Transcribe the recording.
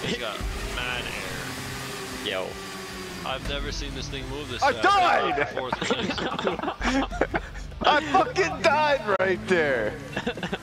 He's got mad air. Yo. I've never seen this thing move this I fast. died! Fourth place. I fucking died right there.